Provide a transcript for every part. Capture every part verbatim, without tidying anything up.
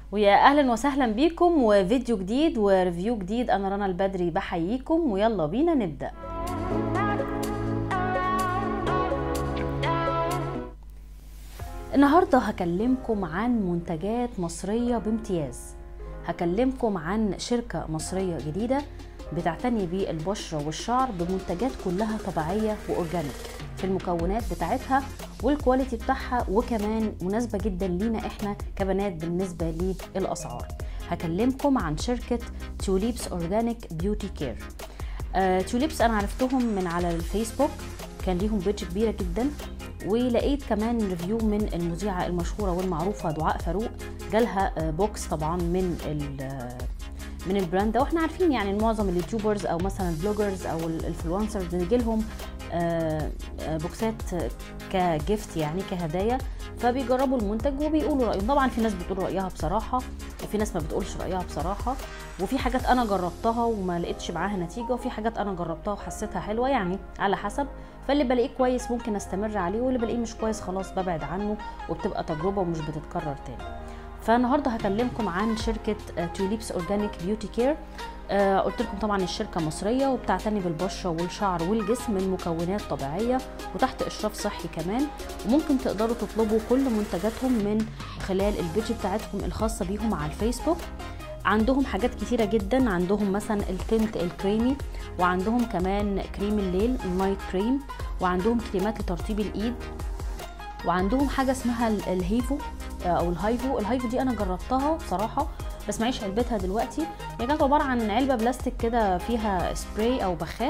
ويا اهلا وسهلا بيكم وفيديو جديد وريفيو جديد. انا رنا البدري بحييكم ويلا بينا نبدأ. النهاردة هكلمكم عن منتجات مصرية بامتياز. هكلمكم عن شركة مصرية جديدة بتعتني بالبشرة والشعر بمنتجات كلها طبيعية وأورجانيك في المكونات بتاعتها والكواليتي بتاعها، وكمان مناسبة جدا لينا احنا كبنات بالنسبة للأسعار. هكلمكم عن شركة توليبس أورجانيك بيوتي كير. آه، توليبس أنا عرفتهم من على الفيسبوك، كان ليهم بيج كبيرة جدا، ولقيت كمان ريفيو من المذيعة المشهورة والمعروفة دعاء فاروق، جالها بوكس طبعا من من البراند ده. واحنا عارفين يعني معظم اليوتيوبرز او مثلا البلوجرز او الانفلونسرز بيجي لهم بوكسات كجيفت يعني كهدايا، فبيجربوا المنتج وبيقولوا رأيهم. طبعا في ناس بتقول رأيها بصراحة وفي ناس ما بتقولش رأيها بصراحة، وفي حاجات انا جربتها وما لقيتش معاها نتيجة، وفي حاجات انا جربتها وحسيتها حلوة، يعني على حسب. فاللي بلاقيه كويس ممكن استمر عليه، واللي بلاقيه مش كويس خلاص ببعد عنه، وبتبقى تجربة ومش بتتكرر تاني. فالنهارده هكلمكم عن شركة توليبس أورجانيك بيوتي كير. آه قلت لكم طبعا الشركة مصرية وبتعتني بالبشرة والشعر والجسم من مكونات طبيعية وتحت إشراف صحي كمان، وممكن تقدروا تطلبوا كل منتجاتهم من خلال البيج بتاعتهم الخاصة بيهم على الفيسبوك. عندهم حاجات كتيرة جدا، عندهم مثلا التنت الكريمي، وعندهم كمان كريم الليل النايت كريم، وعندهم كريمات لترطيب الإيد، وعندهم حاجة اسمها الهيفو او الهايفو. الهايفو دي انا جربتها بصراحه بس معيش علبتها دلوقتي. هي كانت عباره عن علبه بلاستيك كده فيها سبراي او بخاخ،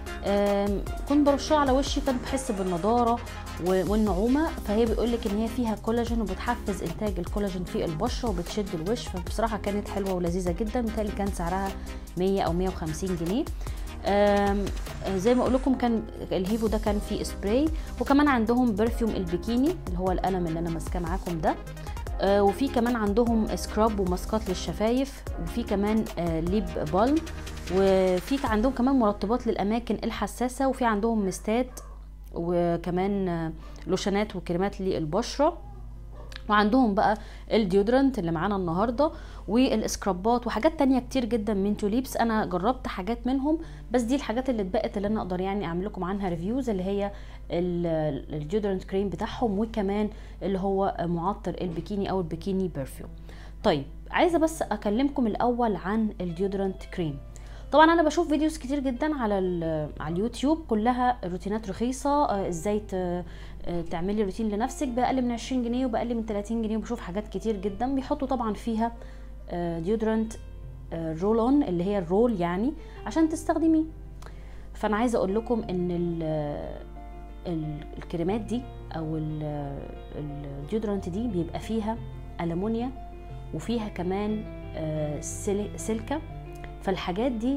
كنت برشها على وشي، كنت بحس بالنضاره والنعومه. فهي بيقولك ان هي فيها كولاجين وبتحفز انتاج الكولاجين في البشره وبتشد الوش، فبصراحه كانت حلوه ولذيذه جدا. متهيألي كان سعرها مية او مية وخمسين جنيه. زي ما اقول لكم كان الهيفو ده كان فيه سبراي، وكمان عندهم برفيوم البيكيني اللي هو القلم اللي انا ماسكاه معاكم ده، آه وفي كمان عندهم سكراب وماسكات للشفايف، وفي كمان آه ليب بالم، وفي عندهم كمان مرطبات للاماكن الحساسه، وفي عندهم مستات وكمان آه لوشنات وكريمات للبشره، وعندهم بقى الديودرنت اللي معانا النهارده والسكرابات وحاجات تانية كتير جدا من توليبس. انا جربت حاجات منهم، بس دي الحاجات اللي اتبقت اللي انا اقدر يعني اعمل لكم عنها ريفيوز، اللي هي الديودرنت كريم بتاعهم، وكمان اللي هو معطر البيكيني او البيكيني برفيوم. طيب عايزه بس اكلمكم الاول عن الديودرنت كريم. طبعا انا بشوف فيديوز كتير جدا على على اليوتيوب كلها روتينات رخيصه، ازاي تعملي روتين لنفسك باقل من عشرين جنيه وباقل من تلاتين جنيه، وبشوف حاجات كتير جدا بيحطوا طبعا فيها ديودرنت رول اون اللي هي الرول يعني عشان تستخدميه. فانا عايزه اقول لكم ان ال ال الكريمات دي او الديودرنت دي بيبقى فيها ألمونيا وفيها كمان سيليكا. فالحاجات دي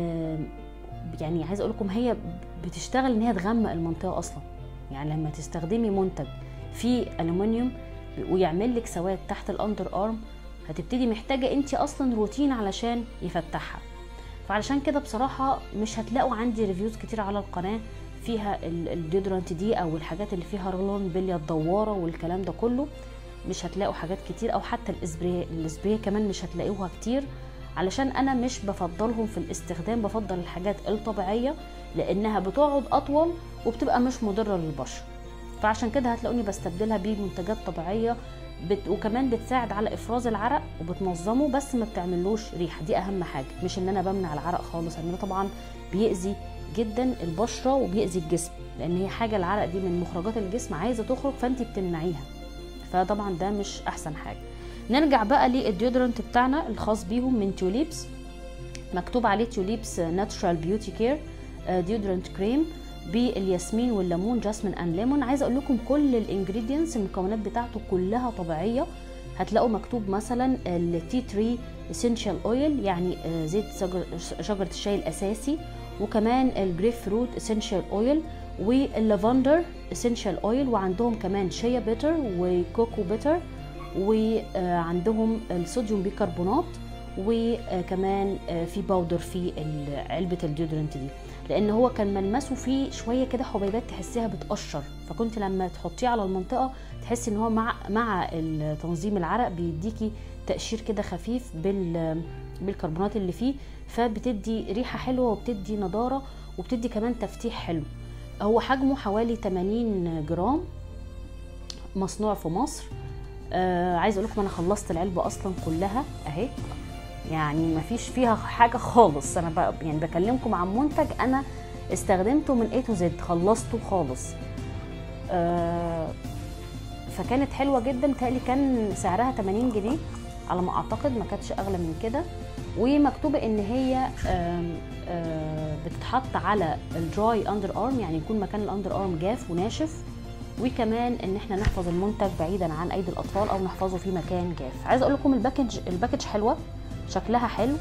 يعني عايزه اقول لكم هي بتشتغل ان هي تغمق المنطقه اصلا. يعني لما تستخدمي منتج فيه ألمونيوم ويعمل لك سواد تحت الاندر ارم، هتبتدي محتاجه انت اصلا روتين علشان يفتحها. فعلشان كده بصراحه مش هتلاقوا عندي ريفيوز كتير على القناه فيها الديودرنت دي او الحاجات اللي فيها رولون بليه الدواره والكلام ده كله، مش هتلاقوا حاجات كتير، او حتى الاسبري الاسبري كمان مش هتلاقوها كتير، علشان انا مش بفضلهم في الاستخدام. بفضل الحاجات الطبيعيه لانها بتقعد اطول وبتبقى مش مضره للبشره، فعشان كده هتلاقوني بستبدلها بمنتجات طبيعيه بت... وكمان بتساعد على افراز العرق وبتنظمه، بس ما بتعملوش ريحه. دي اهم حاجه، مش ان انا بمنع العرق خالص، لان طبعا بيأذي جدا البشره وبيأذي الجسم، لان هي حاجه العرق دي من مخرجات الجسم عايزه تخرج فانت بتمنعيها، فطبعا ده مش احسن حاجه. نرجع بقى للديودرنت بتاعنا الخاص بيهم من توليبس، مكتوب عليه توليبس ناتشورال بيوتي كير ديودرنت كريم بالياسمين والليمون جاسمين اند ليمون. عايزه اقول لكم كل الانجريدينتس المكونات بتاعته كلها طبيعيه. هتلاقوا مكتوب مثلا التي تري اسينشال اويل يعني زيت شجره الشاي الاساسي، وكمان الجريب فروت اسينشال اويل، واللافندر اسينشال اويل، وعندهم كمان شيا بيتر وكوكو بيتر، وعندهم الصوديوم بيكربونات، وكمان في باودر في علبه الديودرنت دي. لان هو كان ملمسه فيه شويه كده حبيبات تحسيها بتقشر، فكنت لما تحطيه على المنطقه تحسي ان هو مع مع تنظيم العرق بيديكي تقشير كده خفيف بال بالكربونات اللي فيه، فبتدي ريحه حلوه وبتدي نضاره وبتدي كمان تفتيح حلو. هو حجمه حوالي ثمانين جرام، مصنوع في مصر. آه عايز اقول لكم انا خلصت العلبه اصلا كلها اهي، يعني مفيش فيها حاجه خالص. انا بقى يعني بكلمكم عن منتج انا استخدمته من A to Z، خلصته خالص. آه فكانت حلوه جدا. متهيألي كان سعرها ثمانين جنيه على ما اعتقد، ما كانتش اغلى من كده. ومكتوبه ان هي آه آه بتتحط على الدراي اندر ارم، يعني يكون مكان الاندر ارم جاف وناشف، وكمان ان احنا نحفظ المنتج بعيدا عن ايدي الاطفال او نحفظه في مكان جاف. عايزه اقول لكم الباكج الباكج حلوه، شكلها حلو،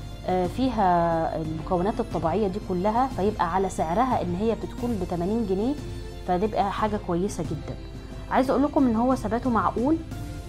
فيها المكونات الطبيعيه دي كلها، فيبقى على سعرها ان هي بتكون ب ثمانين جنيه، فتبقى حاجه كويسه جدا. عايزه اقول لكم ان هو ثباته معقول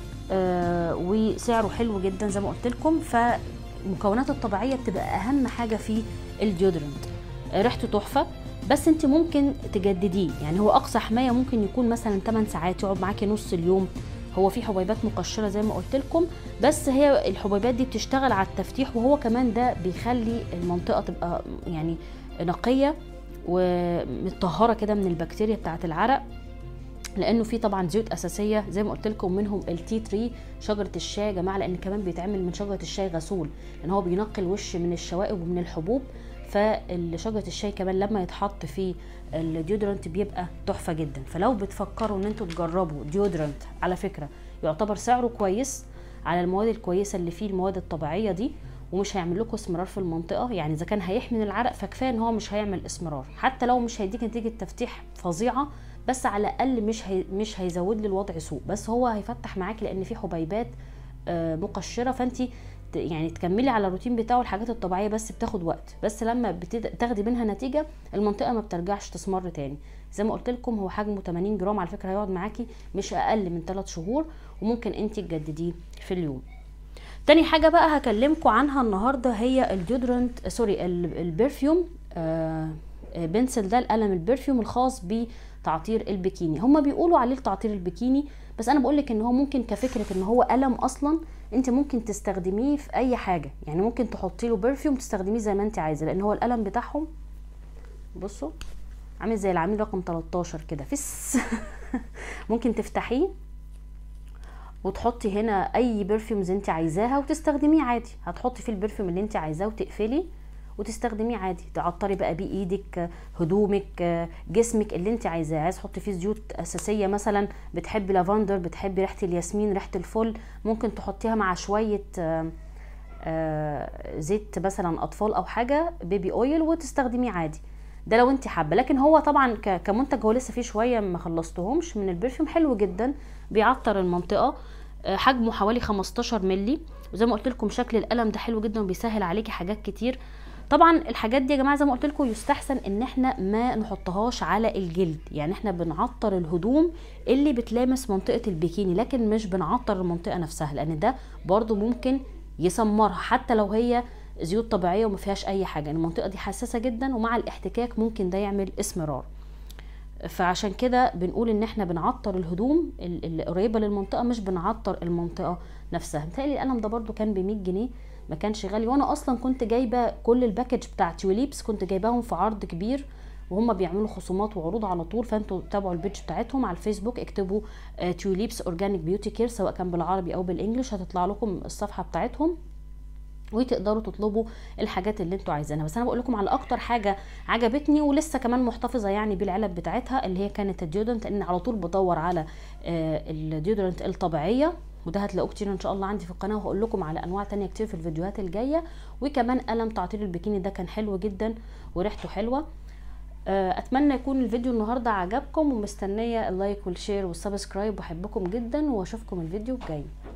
وسعره حلو جدا زي ما قلت لكم. فالمكونات الطبيعيه بتبقى اهم حاجه في الديودرنت. ريحته تحفه، بس انت ممكن تجدديه، يعني هو اقصى حمايه ممكن يكون مثلا ثمانية ساعات، يقعد معاكي نص اليوم. هو فيه حبيبات مقشره زي ما قلت لكم، بس هي الحبيبات دي بتشتغل على التفتيح، وهو كمان ده بيخلي المنطقه تبقى يعني نقيه ومتطهره كده من البكتيريا بتاعه العرق، لانه فيه طبعا زيوت اساسيه زي ما قلت لكم، منهم التي تري شجره الشاي يا جماعه، لان كمان بيتعمل من شجره الشاي غسول، لان هو بينقي الوش من الشوائب ومن الحبوب. فشجره الشاي كمان لما يتحط في الديودرنت بيبقى تحفه جدا. فلو بتفكروا ان انتوا تجربوا ديودرنت، على فكره يعتبر سعره كويس على المواد الكويسه اللي فيه، المواد الطبيعيه دي، ومش هيعمل لكم اسمرار في المنطقه. يعني اذا كان هيحمي العرق فكفايه ان هو مش هيعمل اسمرار، حتى لو مش هيديك نتيجه تفتيح فظيعه، بس على الاقل مش هي مش هيزود لي الوضع سوء، بس هو هيفتح معاكي لان فيه حبيبات مقشره، فانت يعني تكملي على الروتين بتاعه. الحاجات الطبيعيه بس بتاخد وقت، بس لما بتاخدي منها نتيجه المنطقه ما بترجعش تسمر تاني. زي ما قلت لكم هو حجمه ثمانين جرام، على فكره هيقعد معاكي مش اقل من ثلاث شهور، وممكن انت تجدديه في اليوم. تاني حاجه بقى هكلمكم عنها النهارده هي الديودرنت سوري البرفيوم آه بنسل، ده القلم البرفيوم الخاص بتعطير البكيني. هما بيقولوا عليه تعطير البكيني، بس انا بقولك ان هو ممكن كفكره ان هو قلم اصلا انت ممكن تستخدميه في اي حاجه، يعني ممكن تحطي له برفيوم تستخدميه زي ما انت عايزه، لان هو القلم بتاعهم بصوا عامل زي العميل رقم تلتاشر كده فس ممكن تفتحيه وتحطي هنا اي برفيومز انت عايزاها وتستخدميه عادي. هتحطي فيه البرفيوم اللي انت عايزاه وتقفلي وتستخدميه عادي، تعطري بقى بيه ايدك، هدومك، جسمك اللي انت عايزاه. عايز تحطي فيه زيوت اساسيه مثلا، بتحبي لافندر، بتحبي ريحه الياسمين، ريحه الفل، ممكن تحطيها مع شويه زيت مثلا اطفال او حاجه بيبي اويل وتستخدميه عادي، ده لو انت حابه. لكن هو طبعا كمنتج هو لسه فيه شويه ما خلصتهمش من البرفيوم، حلو جدا بيعطر المنطقه، حجمه حوالي خمستاشر مللي، وزي ما قلت لكم شكل القلم ده حلو جدا وبيسهل عليكي حاجات كتير. طبعا الحاجات دي يا جماعه زي ما قلت لكم يستحسن ان احنا ما نحطهاش على الجلد، يعني احنا بنعطر الهدوم اللي بتلامس منطقه البيكيني، لكن مش بنعطر المنطقه نفسها، لان ده برضو ممكن يسمرها حتى لو هي زيوت طبيعيه وما فيهاش اي حاجه. المنطقه دي حساسه جدا، ومع الاحتكاك ممكن ده يعمل اسمرار. فعشان كده بنقول ان احنا بنعطر الهدوم القريبه للمنطقه، مش بنعطر المنطقه نفسها. متهيألي القلم ده برضو كان ب مية جنيه، ما كانش غالي، وانا اصلا كنت جايبه كل الباكج بتاع تيوليبس كنت جايباهم في عرض كبير، وهم بيعملوا خصومات وعروض على طول. فانتوا تابعوا البيج بتاعتهم على الفيسبوك، اكتبوا تيوليبس اورجانيك بيوتي كير سواء كان بالعربي او بالانجلش، هتطلع لكم الصفحه بتاعتهم وتقدروا تطلبوا الحاجات اللي انتوا عايزينها. بس انا بقول لكم على اكتر حاجه عجبتني ولسه كمان محتفظه يعني بالعلب بتاعتها، اللي هي كانت الديودرنت، لان على طول بدور على الديودرنت الطبيعيه، وده هتلاقوه كتير ان شاء الله عندي في القناه، وهقول لكم على انواع تانية كتير في الفيديوهات الجايه. وكمان قلم تعطير البكيني ده كان حلو جدا وريحته حلوه. اتمنى يكون الفيديو النهارده عجبكم، ومستنيه اللايك والشير والسبسكرايب، وبحبكم جدا واشوفكم الفيديو الجاي.